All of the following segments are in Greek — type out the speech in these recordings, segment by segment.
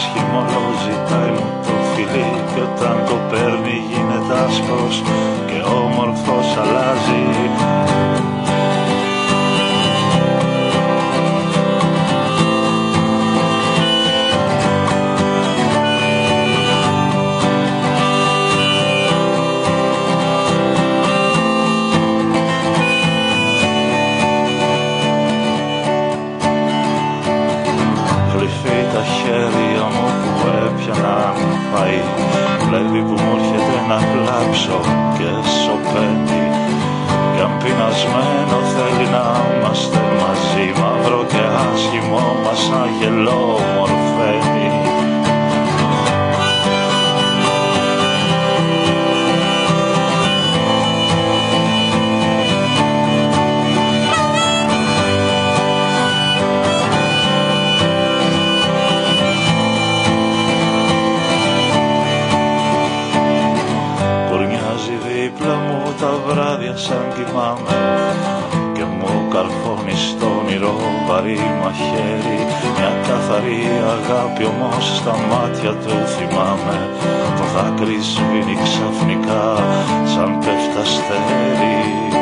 άσχημο, όλο ζητάει μου το φιλί κι όταν το παίρνει γίνεται άσπρος και όμορφος αλλάζει. Τα χέρια μου που έπιαναν πάει, βλέπει που μου έρχεται να κλάψω και σωπαίνει. Κι αν πεινασμένο θέλει να είμαστε μαζί, μαύρο και άσχημο μας αγελό μορφαίνει. Δίπλα μου τα βράδια σαν κοιμάμαι και μου καρφώνει στο όνειρο βαρύ μαχαίρι. Μια καθαρή αγάπη όμως στα μάτια του θυμάμαι, το δάκρυ σβήνει ξαφνικά σαν πέφτει αστέρι.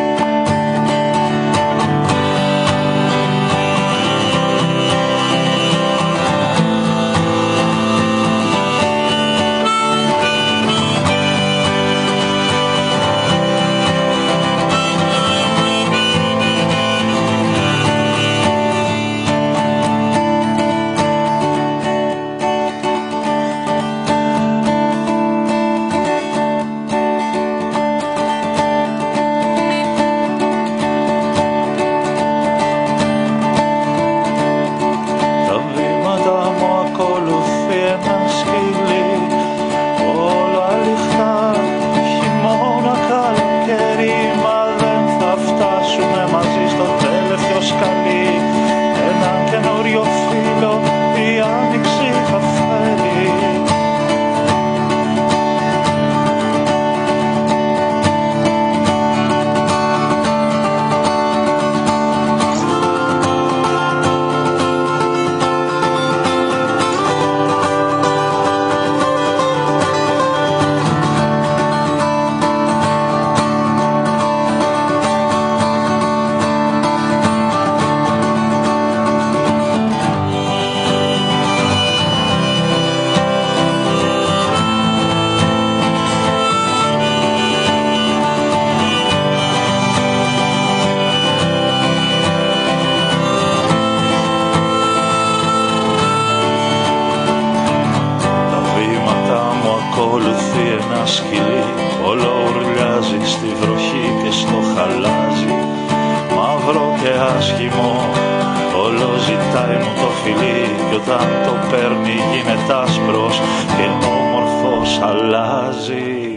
Ακολουθεί ένα σκυλί, όλο ουρλιάζει στη βροχή και στο χαλάζι. Μαύρο και άσχημο, όλο ζητάει μου το φιλί κι όταν το παίρνει γίνεται άσπρος και όμορφος αλλάζει.